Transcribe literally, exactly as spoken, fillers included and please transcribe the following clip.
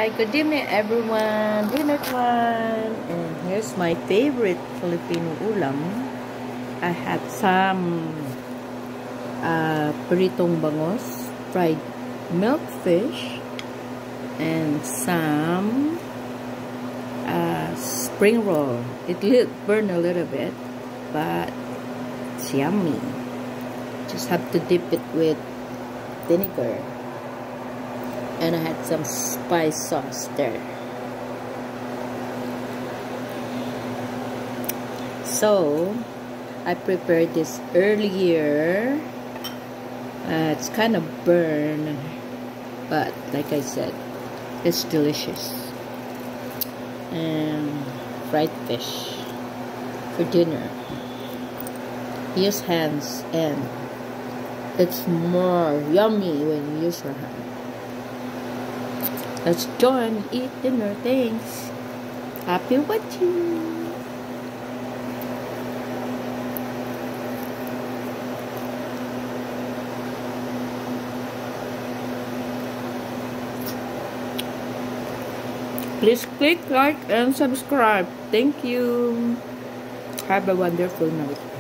Hi, good evening everyone. Dinner time. And here's my favorite Filipino ulam. I had some uh, pritong bangos, fried milkfish, and some uh, spring roll. It will burn a little bit, but it's yummy. Just have to dip it with vinegar. And I had some spice sauce there. So I prepared this earlier. Uh, it's kind of burned, but like I said, it's delicious. And fried fish for dinner. Use hands, and it's more yummy when you use your hand. Let's join eat dinner. Thanks. Happy watching. Please click like and subscribe. Thank you. Have a wonderful night.